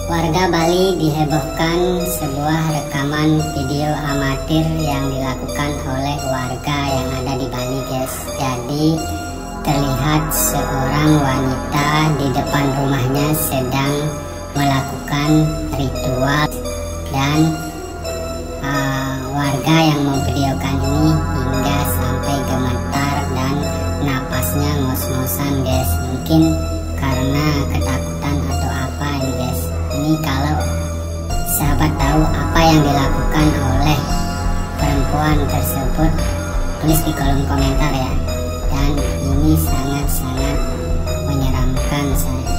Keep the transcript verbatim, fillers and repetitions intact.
Warga Bali dihebohkan sebuah rekaman video amatir yang dilakukan oleh warga yang ada di Bali, guys. Jadi terlihat seorang wanita di depan rumahnya sedang melakukan ritual, dan uh, warga yang memvideokan ini hingga sampai gemetar dan napasnya ngos-ngosan, guys. Mungkin karena ketakutan atau apa ini, guys. Ini kalau sahabat tahu apa yang dilakukan oleh perempuan tersebut, tulis di kolom komentar ya. Dan ini sangat-sangat menyeramkan saya.